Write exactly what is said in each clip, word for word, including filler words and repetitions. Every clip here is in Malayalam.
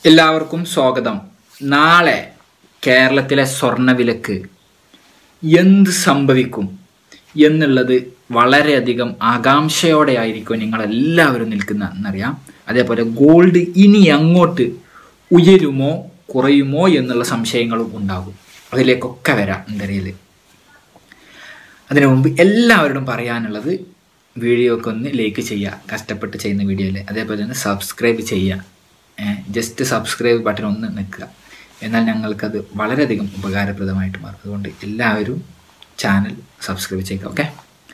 എല്ലാവർക്കും സ്വാഗതം. നാളെ കേരളത്തിലെ സ്വർണ്ണവിലക്ക് എന്ത് സംഭവിക്കും എന്നുള്ളത് വളരെയധികം ആകാംക്ഷയോടെ ആയിരിക്കും നിങ്ങളെല്ലാവരും നിൽക്കുന്ന എന്നറിയാം. അതേപോലെ ഗോൾഡ് ഇനി അങ്ങോട്ട് ഉയരുമോ കുറയുമോ എന്നുള്ള സംശയങ്ങളും ഉണ്ടാകും. അതിലേക്കൊക്കെ വരാം എന്തറിയില്ല. അതിനു മുമ്പ് എല്ലാവരോടും പറയാനുള്ളത് വീഡിയോക്ക് ഒന്ന് ലൈക്ക് ചെയ്യുക, കഷ്ടപ്പെട്ട് ചെയ്യുന്ന വീഡിയോയിൽ. അതേപോലെ തന്നെ സബ്സ്ക്രൈബ് ചെയ്യുക. ജസ്റ്റ് സബ്സ്ക്രൈബ് ബട്ടൺ ഒന്ന് നിൽക്കുക, എന്നാൽ ഞങ്ങൾക്കത് വളരെയധികം ഉപകാരപ്രദമായിട്ട് മാറും. അതുകൊണ്ട് എല്ലാവരും ചാനൽ സബ്സ്ക്രൈബ് ചെയ്യുക. ഓക്കെ,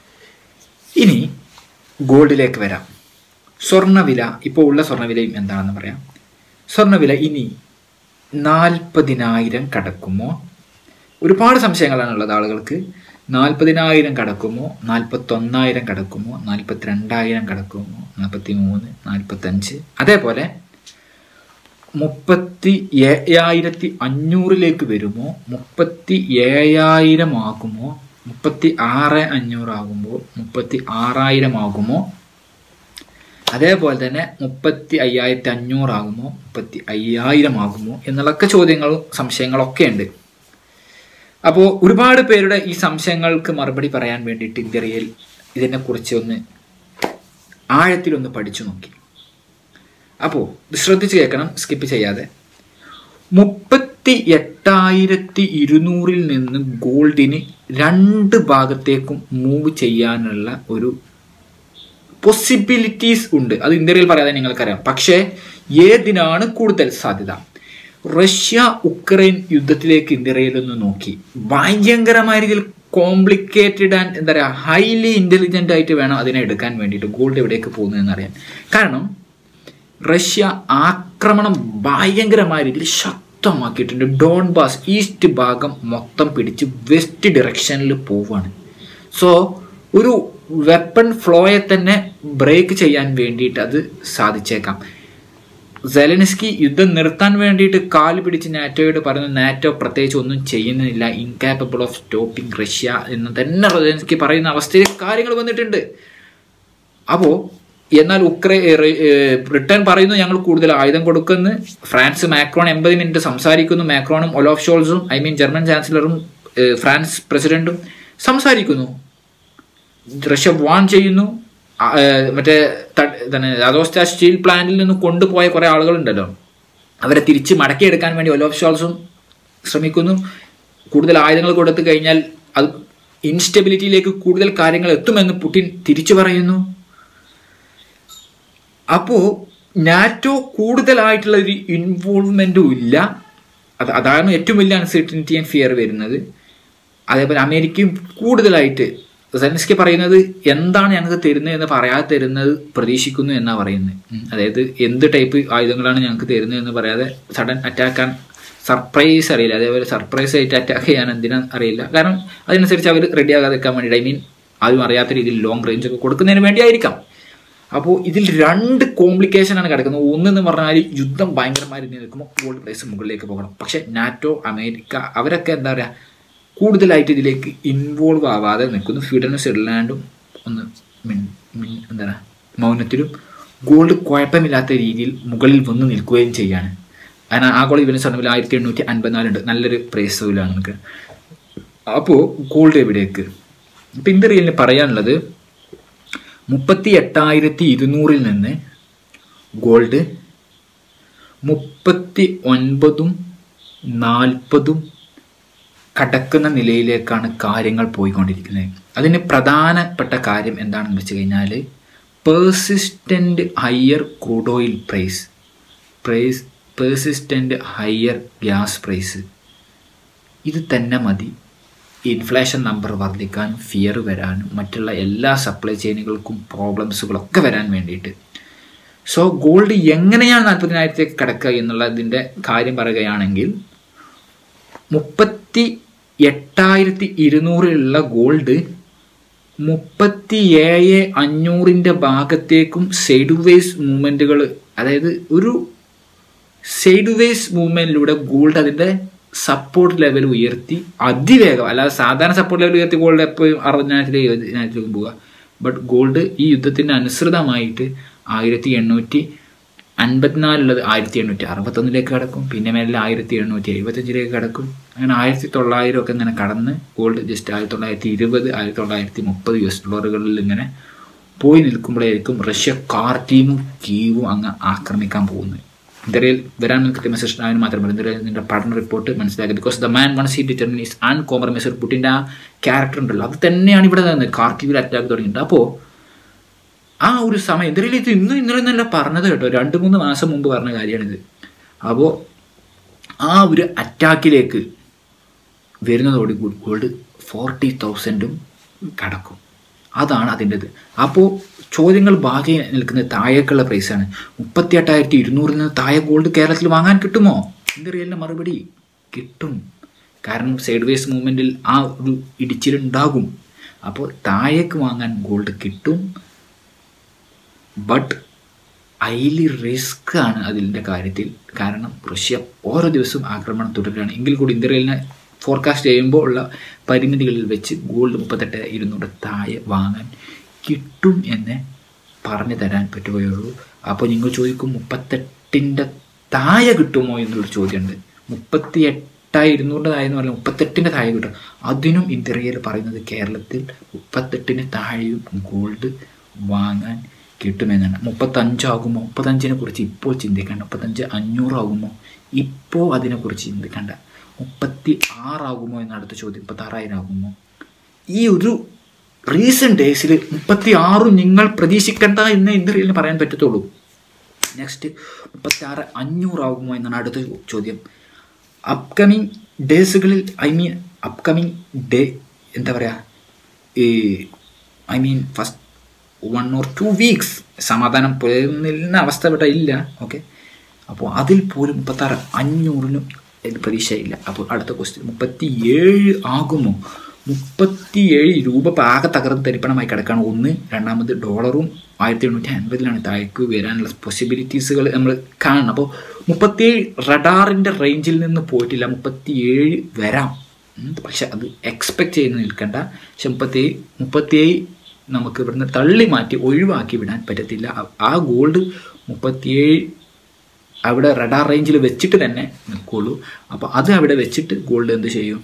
ഇനി ഗോൾഡിലേക്ക് വരാം. സ്വർണ്ണവില, ഇപ്പോൾ ഉള്ള സ്വർണ്ണവിലയും എന്താണെന്ന് പറയാം. സ്വർണ്ണവില ഇനി നാൽപ്പതിനായിരം കടക്കുമോ? ഒരുപാട് സംശയങ്ങളാണുള്ളത് ആളുകൾക്ക്. നാൽപ്പതിനായിരം കടക്കുമോ, നാൽപ്പത്തൊന്നായിരം കടക്കുമോ, നാൽപ്പത്തിരണ്ടായിരം കടക്കുമോ, നാൽപ്പത്തി മൂന്ന്, നാൽപ്പത്തഞ്ച്, അതേപോലെ മുപ്പത്തി ഏഴായിരത്തി അഞ്ഞൂറിലേക്ക് വരുമോ, മുപ്പത്തി ഏഴായിരം ആകുമോ, മുപ്പത്തി ആറ് അഞ്ഞൂറാകുമ്പോൾ മുപ്പത്തി ആറായിരം ആകുമോ, അതേപോലെ തന്നെ മുപ്പത്തി അയ്യായിരത്തി അഞ്ഞൂറാകുമോ, മുപ്പത്തി അയ്യായിരം ആകുമോ എന്നുള്ളൊക്കെ ചോദ്യങ്ങളും സംശയങ്ങളൊക്കെ ഉണ്ട്. അപ്പോൾ ഒരുപാട് പേരുടെ ഈ സംശയങ്ങൾക്ക് മറുപടി പറയാൻ വേണ്ടിയിട്ട് ഇന്ത്യയിൽ ഇതിനെക്കുറിച്ച് ഒന്ന് ആഴത്തിലൊന്ന് പഠിച്ചു നോക്കി. അപ്പോൾ ഇത് ശ്രദ്ധിച്ച് കേൾക്കണം, സ്കിപ്പ് ചെയ്യാതെ. മുപ്പത്തി എട്ടായിരത്തി ഇരുന്നൂറിൽ നിന്ന് ഗോൾഡിന് രണ്ട് ഭാഗത്തേക്കും മൂവ് ചെയ്യാനുള്ള ഒരു പോസിബിലിറ്റീസ് ഉണ്ട്. അത് ഇന്ത്യയിൽ പറയാതെ നിങ്ങൾക്കറിയാം. പക്ഷേ ഏതിനാണ് കൂടുതൽ സാധ്യത? റഷ്യ ഉക്രൈൻ യുദ്ധത്തിലേക്ക് ഇന്ത്യയിൽ ഒന്ന് നോക്കി, ഭയങ്കരമായ രീതിയിൽ കോംപ്ലിക്കേറ്റഡ് ആൻഡ് എന്താ പറയുക ഹൈലി ഇന്റലിജന്റ് ആയിട്ട് വേണം അതിനെ എടുക്കാൻ വേണ്ടിയിട്ട് ഗോൾഡ് എവിടേക്ക് പോകുന്നതെന്ന് അറിയാൻ. കാരണം റഷ്യ ആക്രമണം ഭയങ്കരമായ രീതിയിൽ ശക്തമാക്കിയിട്ടുണ്ട്. ഡോൺബാസ് ഈസ്റ്റ് ഭാഗം മൊത്തം പിടിച്ച് വെസ്റ്റ് ഡിറക്ഷനിൽ പോവുകയാണ്. സോ ഒരു വെപ്പൺ ഫ്ലോയെ തന്നെ ബ്രേക്ക് ചെയ്യാൻ വേണ്ടിയിട്ട് അത് സാധിച്ചേക്കാം. സെലൻസ്കി യുദ്ധം നിർത്താൻ വേണ്ടിയിട്ട് കാല് പിടിച്ച് നാറ്റോയോട് പറഞ്ഞു, നാറ്റോ പ്രത്യേകിച്ച് ഒന്നും ചെയ്യുന്നില്ല, ഇൻകാപ്പബിൾ ഓഫ് സ്റ്റോപ്പിംഗ് റഷ്യ എന്ന് തന്നെ സെലൻസ്കി പറയുന്ന അവസ്ഥയിൽ കാര്യങ്ങൾ വന്നിട്ടുണ്ട്. അപ്പോൾ എന്നാൽ ഉക്രൈൻ ബ്രിട്ടൻ പറയുന്നു ഞങ്ങൾ കൂടുതൽ ആയുധം കൊടുക്കുന്നു. ഫ്രാൻസ് മാക്രോൺ എൺപത് മിനിറ്റ് സംസാരിക്കുന്നു. മാക്രോണും ഒലോഫ് ഷോൾസും ഐ മീൻ ജർമ്മൻ ചാൻസലറും ഫ്രാൻസ് പ്രസിഡന്റും സംസാരിക്കുന്നു. റഷ്യ വാൺ ചെയ്യുന്നു. മറ്റേ തന്നെ അദോസ്റ്റാ സ്റ്റീൽ പ്ലാന്റിൽ നിന്ന് കൊണ്ടുപോയ കുറെ ആളുകളുണ്ടല്ലോ, അവരെ തിരിച്ച് മടക്കിയെടുക്കാൻ വേണ്ടി ഒലോഫ് ഷോൾസും ശ്രമിക്കുന്നു. കൂടുതൽ ആയുധങ്ങൾ കൊടുത്തു കഴിഞ്ഞാൽ അത് ഇൻസ്റ്റെബിലിറ്റിയിലേക്ക് കൂടുതൽ കാര്യങ്ങൾ എത്തുമെന്ന് പുടിൻ തിരിച്ചു പറയുന്നു. അപ്പോൾ നാറ്റോ കൂടുതലായിട്ടുള്ള ഒരു ഇൻവോൾവ്മെന്റും ഇല്ല. അത് അതാണ് ഏറ്റവും വലിയ അൺസർട്ടനിറ്റി ആൻഡ് ഫിയർ വരുന്നത്. അതേപോലെ അമേരിക്കയും കൂടുതലായിട്ട് സെലൻസ്കി പറയുന്നത് എന്താണ് ഞങ്ങൾക്ക് തരുന്നത് എന്ന് പറയാതെ തരുന്നത് പ്രതീക്ഷിക്കുന്നു എന്നാണ് പറയുന്നത്. അതായത് എന്ത് ടൈപ്പ് ആയുധങ്ങളാണ് ഞങ്ങൾക്ക് തരുന്നത് എന്ന് പറയാതെ സഡൻ അറ്റാക്കാൻ സർപ്രൈസ് അറിയില്ല. അതേപോലെ സർപ്രൈസ് ആയിട്ട് അറ്റാക്ക് ചെയ്യാൻ എന്തിനാന്ന് അറിയില്ല. കാരണം അതിനനുസരിച്ച് അവർ റെഡി ആകാതെ വെക്കാൻ വേണ്ടിയിട്ട്, ഐ മീൻ ആരും അറിയാത്ത രീതിയിൽ ലോങ് റേഞ്ച് ഒക്കെ കൊടുക്കുന്നതിന് വേണ്ടിയായിരിക്കാം. അപ്പോൾ ഇതിൽ രണ്ട് കോംപ്ലിക്കേഷനാണ് കിടക്കുന്നത്. ഒന്നെന്ന് പറഞ്ഞാൽ യുദ്ധം ഭയങ്കരമായി നിൽക്കുമ്പോൾ ഗോൾഡ് പ്രൈസ് മുകളിലേക്ക് പോകണം. പക്ഷെ നാറ്റോ, അമേരിക്ക അവരൊക്കെ എന്താ പറയുക കൂടുതലായിട്ട് ഇതിലേക്ക് ഇൻവോൾവ് ആവാതെ നിൽക്കുന്നു. സ്വീഡനും സ്വിറ്റ്സർലാൻഡും ഒന്ന് മിൻ മിൻ എന്താ പറയുക മൗനത്തിലും ഗോൾഡ് കുഴപ്പമില്ലാത്ത രീതിയിൽ മുകളിൽ വന്ന് നിൽക്കുകയും ചെയ്യാണ്. കാരണം ആഗോള വിപണി സ്വർണ്ണവില ആയിരത്തി എണ്ണൂറ്റി അൻപത്തിനാലുണ്ട്, നല്ലൊരു പ്രൈസിലാണ് നമുക്ക്. അപ്പോൾ ഗോൾഡ് എവിടേക്ക്? ഇപ്പം ഇന്ത്യയിൽ പറയാനുള്ളത് മുപ്പത്തി എട്ടായിരത്തി ഇരുന്നൂറിൽ നിന്ന് ഗോൾഡ് മുപ്പത്തി ഒൻപതും നാൽപ്പതും കടക്കുന്ന നിലയിലേക്കാണ് കാര്യങ്ങൾ പോയിക്കൊണ്ടിരിക്കുന്നത്. അതിന് പ്രധാനപ്പെട്ട കാര്യം എന്താണെന്ന് വെച്ച് കഴിഞ്ഞാൽ persistent higher crude oil price price persistent higher gas price. ഇത് തന്നെ മതി ഇൻഫ്ലേഷൻ നമ്പർ വർദ്ധിക്കാനും ഫിയർ വരാനും മറ്റുള്ള എല്ലാ സപ്ലൈ ചെയിനുകൾക്കും പ്രോബ്ലംസുകളൊക്കെ വരാൻ വേണ്ടിയിട്ട്. സോ ഗോൾഡ് എങ്ങനെയാണ് നാൽപ്പതിനായിരത്തേക്ക് കിടക്കുക എന്നുള്ളതിൻ്റെ കാര്യം പറയുകയാണെങ്കിൽ മുപ്പത്തി എട്ടായിരത്തി ഇരുന്നൂറിലുള്ള ഗോൾഡ് മുപ്പത്തി ഏഴ് അഞ്ഞൂറിൻ്റെ ഭാഗത്തേക്കും സൈഡ് വേസ് മൂവ്മെൻറ്റുകൾ, അതായത് ഒരു സൈഡ് വേസ് മൂവ്മെൻറ്റിലൂടെ ഗോൾഡ് അതിൻ്റെ സപ്പോർട്ട് ലെവൽ ഉയർത്തി അതിവേഗം, അല്ലാതെ സാധാരണ സപ്പോർട്ട് ലെവൽ ഉയർത്തി ഗോൾഡ് എപ്പോഴും അറുപതിനായിരത്തി എഴുപതിനായിരത്തിലേക്കും പോവുക. ബട്ട് ഗോൾഡ് ഈ യുദ്ധത്തിന് അനുസൃതമായിട്ട് ആയിരത്തി എണ്ണൂറ്റി അൻപത്തിനാലുള്ളത് ആയിരത്തി എണ്ണൂറ്റി അറുപത്തൊന്നിലേക്ക് കടക്കും, പിന്നെ മേലെ ആയിരത്തി എണ്ണൂറ്റി എഴുപത്തഞ്ചിലേക്ക് കടക്കും. അങ്ങനെ ആയിരത്തി തൊള്ളായിരം ഒക്കെ ഇങ്ങനെ കടന്ന് ഗോൾഡ് ജസ്റ്റ് ആയിരത്തി തൊള്ളായിരത്തി ഇരുപത് ആയിരത്തി തൊള്ളായിരത്തി മുപ്പത് യു എസ് ഡോളറുകളിൽ ഇങ്ങനെ പോയി നിൽക്കുമ്പോഴായിരിക്കും റഷ്യ കാർട്ടീമും കീവും അങ്ങ് ആക്രമിക്കാൻ പോകുന്നത്. ഇന്ത്യയിൽ വരാൻ നിൽക്കുന്ന മെസ്സേജ് അതിന് മാത്രം പറയും. ഇന്ത്യയിൽ നിന്റെ പഠന റിപ്പോർട്ട് മനസ്സിലാക്കി. Because the man once he determine is uncompromised. പുട്ടിൻ്റെ ആ ക്യാരക്ടർ ഉണ്ടല്ലോ, അത് തന്നെയാണ് ഇവിടെ നിന്ന് കാർട്ടീവിൽ അറ്റാക്ക് തുടങ്ങിയിട്ടുണ്ട്. അപ്പോൾ ആ ഒരു സമയം ഇന്ത്യയിൽ ഇത് ഇന്നും ഇന്നലെ നല്ല പറഞ്ഞത് കേട്ടോ, രണ്ട് മൂന്ന് മാസം മുമ്പ് പറഞ്ഞ കാര്യമാണിത്. അപ്പോൾ ആ ഒരു അറ്റാക്കിലേക്ക് വരുന്നതോടെ ഗോൾഡ് ഫോർട്ടി തൗസൻഡും കടക്കും. അതാണ് അതിൻ്റെത്. അപ്പോൾ ചോദ്യങ്ങൾ ബാക്കി നിൽക്കുന്നത് താഴേക്കുള്ള പ്രൈസാണ്. മുപ്പത്തി എട്ടായിരത്തി ഇരുന്നൂറിൽ നിന്ന് താഴെ ഗോൾഡ് കേരളത്തിൽ വാങ്ങാൻ കിട്ടുമോ? ഇന്ത്യയിലെ മറുപടി കിട്ടും. കാരണം സൈഡ് വേസ് മൂവ്മെൻറ്റിൽ ആ ഒരു ഇടിച്ചിലുണ്ടാകും. അപ്പോൾ താഴേക്ക് വാങ്ങാൻ ഗോൾഡ് കിട്ടും. ബട്ട് ഹൈലി റിസ്ക് ആണ് അതിൻ്റെ കാര്യത്തിൽ. കാരണം റഷ്യ ഓരോ ദിവസവും ആക്രമണം തുടരുകയാണ്. എങ്കിൽ കൂടി ഇന്ത്യയിലെ ഫോർകാസ്റ്റ് ചെയ്യുമ്പോൾ ഉള്ള പരിമിതികളിൽ വെച്ച് ഗോൾഡ് മുപ്പത്തെട്ട് ഇരുന്നൂറ് താഴെ വാങ്ങാൻ കിട്ടും എന്ന് പറഞ്ഞു തരാൻ പറ്റുകയുള്ളൂ. അപ്പോൾ നിങ്ങൾ ചോദിക്കും മുപ്പത്തെട്ടിൻ്റെ താഴെ കിട്ടുമോ എന്നുള്ളൊരു ചോദ്യമുണ്ട്. മുപ്പത്തി എട്ടായി ഇരുന്നൂറിൻ്റെ താഴെ എന്ന് പറഞ്ഞാൽ മുപ്പത്തെട്ടിൻ്റെ താഴെ കിട്ടും. അതിനും ഇന്ത്യയിൽ പറയുന്നത് കേരളത്തിൽ മുപ്പത്തെട്ടിന് താഴെയും ഗോൾഡ് വാങ്ങാൻ കിട്ടുമെന്നാണ്. മുപ്പത്തഞ്ചാകുമോ? മുപ്പത്തഞ്ചിനെ കുറിച്ച് ഇപ്പോൾ ചിന്തിക്കേണ്ട. മുപ്പത്തഞ്ച് അഞ്ഞൂറാകുമോ? ഇപ്പോൾ അതിനെക്കുറിച്ച് ചിന്തിക്കേണ്ട. മുപ്പത്തി ആറാകുമോ എന്ന അടുത്ത ചോദ്യം. മുപ്പത്താറായിരം ആകുമോ? ഈ ഒരു റീസെൻറ്റ് ഡേയ്സിൽ മുപ്പത്തി ആറും നിങ്ങൾ പ്രതീക്ഷിക്കേണ്ട എന്ന് ഇന്ത്യയിൽ പറയാൻ പറ്റത്തുള്ളൂ. നെക്സ്റ്റ് മുപ്പത്തി ആറ് അഞ്ഞൂറാകുമോ എന്നാണ് അടുത്ത ചോദ്യം. അപ്കമിങ് ഡേയ്സുകളിൽ ഐ മീൻ അപ്കമിങ് ഡേ എന്താ പറയുക ഈ I mean first one or two weeks സമാധാനം പോയിരുന്ന അവസ്ഥ ഇവിടെ ഇല്ല. ഓക്കെ, അപ്പോൾ അതിൽ പോലും മുപ്പത്താറ് അഞ്ഞൂറിനും പ്രതീക്ഷയില്ല. അപ്പോൾ അടുത്ത ക്വസ്റ്റ്യൻ മുപ്പത്തി ഏഴ് ആകുമോ? മുപ്പത്തിയേഴ് രൂപ പാക തകർന്ന് തരിപ്പണമായി കിടക്കാണ് ഒന്ന്. രണ്ടാമത് ഡോളറും ആയിരത്തി എണ്ണൂറ്റി അൻപതിലാണ് താഴേക്ക് വരാനുള്ള പോസിബിലിറ്റീസുകൾ നമ്മൾ കാണണം. അപ്പോൾ മുപ്പത്തിയേഴ് റഡാറിൻ്റെ റേഞ്ചിൽ നിന്ന് പോയിട്ടില്ല. മുപ്പത്തിയേഴ് വരാം, പക്ഷെ അത് എക്സ്പെക്റ്റ് ചെയ്ത് നിൽക്കേണ്ട. പക്ഷെ മുപ്പത്തിയേഴ് മുപ്പത്തിയേഴ് നമുക്ക് ഇവിടുന്ന് തള്ളി മാറ്റി ഒഴിവാക്കി വിടാൻ പറ്റത്തില്ല. ആ ഗോൾഡ് മുപ്പത്തിയേഴ് അവിടെ റഡാർ റേഞ്ചിൽ വെച്ചിട്ട് തന്നെ നിൽക്കുള്ളൂ. അപ്പോൾ അത് അവിടെ വെച്ചിട്ട് ഗോൾഡ് എന്ത് ചെയ്യും?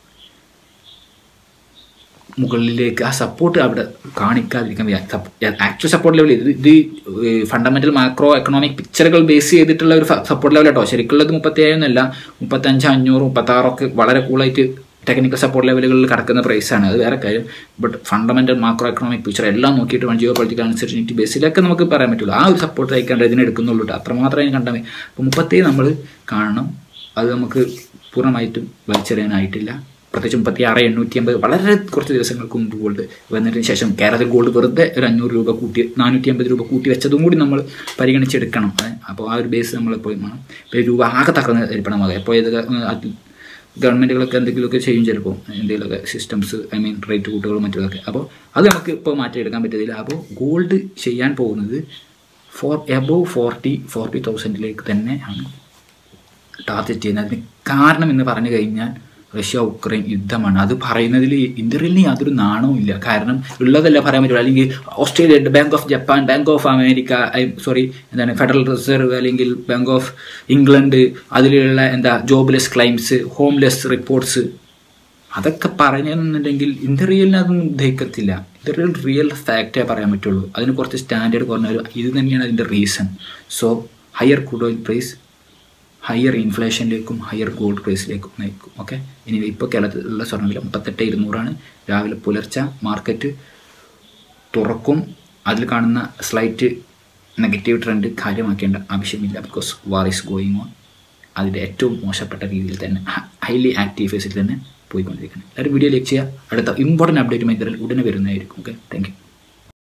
മുകളിലേക്ക് ആ സപ്പോർട്ട് അവിടെ കാണിക്കാതിരിക്കാൻ ആക്ച്വൽ സപ്പോർട്ട് ലെവൽ ഇത് ഇത് ഫണ്ടമെന്റൽ മാക്രോ എക്കണോമിക് പിക്ചറുകൾ ബേസ് ചെയ്തിട്ടുള്ള ഒരു സപ്പോർട്ട് ലെവൽ കേട്ടോ. ശരിക്കുള്ളത് മുപ്പത്തിയേഴൊന്നുമല്ല, മുപ്പത്തഞ്ച് അഞ്ഞൂറ് മുപ്പത്താറൊക്കെ വളരെ കൂളായിട്ട് ടെക്നിക്കൽ സപ്പോർട്ട് ലെവലുകളിൽ കിടക്കുന്ന പ്രൈസാണ്. അത് വേറെ കാര്യം. But fundamental macro economic picture എല്ലാം നോക്കിയിട്ട് വേണം ജിയോ പൊളിറ്റിക്കൽ അൺസർട്ടനിറ്റി ബേസിലൊക്കെ നമുക്ക് പറയാൻ പറ്റുള്ളൂ. ആ ഒരു സപ്പോർട്ട് അയക്കേണ്ട ഇതിനെടുക്കുന്നുള്ളൂ കേട്ടോ. അത്രമാത്രം അതിന് കണ്ടാൽ മതി. അപ്പോൾ മുപ്പത്തേഴ് നമ്മൾ കാണണം. അത് നമുക്ക് പൂർണ്ണമായിട്ടും വലിച്ചെറിയാനായിട്ടില്ല. പ്രത്യേകിച്ച് മുപ്പത്തി ആറ് എണ്ണൂറ്റി അമ്പത് വളരെ കുറച്ച് ദിവസങ്ങൾക്ക് മുമ്പ് ഗോൾഡ് വന്നതിന് ശേഷം കേരളത്തിൽ ഗോൾഡ് വെറുതെ ഒരു അഞ്ഞൂറ് രൂപ കൂട്ടി നാനൂറ്റി അമ്പത് രൂപ കൂട്ടി വെച്ചതും കൂടി നമ്മൾ പരിഗണിച്ചെടുക്കണം. അപ്പോൾ ആ ഒരു ബേസ് നമ്മൾ എപ്പോഴും വേണം. ഇപ്പോൾ രൂപ ആകെ തകർന്ന് തരിപ്പണമാകുക. എപ്പോൾ ഇത് ഗവൺമെൻറ്റുകളൊക്കെ എന്തെങ്കിലുമൊക്കെ ചെയ്യും ചിലപ്പോൾ എന്തെങ്കിലുമൊക്കെ സിസ്റ്റംസ് ഐ മീൻ റേറ്റ് കൂട്ടുകളും മറ്റുള്ളതൊക്കെ. അപ്പോൾ അത് നമുക്ക് ഇപ്പോൾ മാറ്റിയെടുക്കാൻ പറ്റത്തില്ല. അപ്പോൾ ഗോൾഡ് ചെയ്യാൻ പോകുന്നത് ഫോർ എബോവ് ഫോർട്ടി ഫോർട്ടി തൗസൻഡിലേക്ക് തന്നെ ആണ് ടാർഗറ്റ് ചെയ്യുന്നത്. അതിന് കാരണം എന്ന് പറഞ്ഞു കഴിഞ്ഞാൽ റഷ്യ ഉക്രൈൻ യുദ്ധമാണ്. അത് പറയുന്നതിൽ ഇന്ത്യയിൽ യാതൊരു നാണവും ഇല്ല. കാരണം ഉള്ളതല്ല പറയാൻ പറ്റുള്ളൂ. അല്ലെങ്കിൽ Australia, bank of Japan, bank of America, I sorry എന്താണ് ഫെഡറൽ റിസർവ്, അല്ലെങ്കിൽ ബാങ്ക് ഓഫ് ഇംഗ്ലണ്ട്, അതിലുള്ള എന്താ ജോബ്ലെസ് ക്ലൈംസ്, ഹോംലെസ് റിപ്പോർട്ട്സ്, അതൊക്കെ പറയുന്നുണ്ടെങ്കിൽ ഇന്ത്യയിൽ അതൊന്നും ഉദ്ദേശിക്കത്തില്ല. ഇന്ത്യയിൽ റിയൽ ഫാക്റ്റേ പറയാൻ പറ്റുള്ളൂ. അതിന് കുറച്ച് സ്റ്റാൻഡേർഡ് കുറഞ്ഞ ഒരു ഇത് തന്നെയാണ് അതിൻ്റെ reason. So higher crude oil price higher ഇൻഫ്ലേഷനിലേക്കും ഹയർ ഗോൾഡ് പ്രൈസിലേക്കും നയിക്കും. ഓക്കെ, ഇനി ഇപ്പോൾ കേരളത്തിലുള്ള സ്വർണ്ണവില മുപ്പത്തെട്ട് ഇരുന്നൂറാണ്. രാവിലെ പുലർച്ചെ മാർക്കറ്റ് തുറക്കും. അതിൽ കാണുന്ന സ്ലൈറ്റ് നെഗറ്റീവ് ട്രെൻഡ് കാര്യമാക്കേണ്ട ആവശ്യമില്ല. Because war is going on. അതിൻ്റെ ഏറ്റവും മോശപ്പെട്ട രീതിയിൽ തന്നെ ഹൈലി ആക്റ്റീവ് ഫേസിൽ തന്നെ പോയിക്കൊണ്ടിരിക്കുന്നത്. എല്ലാവരും വീഡിയോ ലൈക്ക് ചെയ്യുക. അടുത്ത ഇമ്പോർട്ടൻറ്റ് അപ്ഡേറ്റുമായി ഇതിൽ ഉടനെ വരുന്നതായിരിക്കും. Okay, thank U.